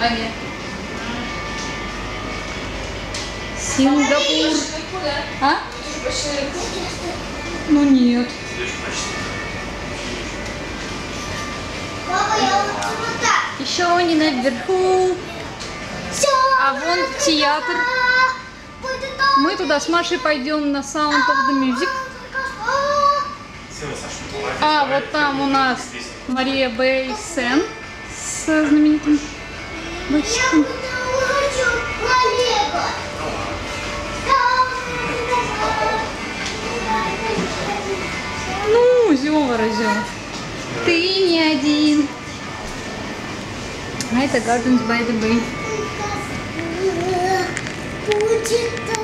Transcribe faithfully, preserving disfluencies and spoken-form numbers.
Аня. Сингапур. А? Ну нет. Еще они наверху. А вон театр. Мы туда с Машей пойдем на Sound of the Music. А вот там у нас Мария Бейсен с знаменитым басистом. Ну, Зёва разёл. Ты не один. А это Gardens by the Bay.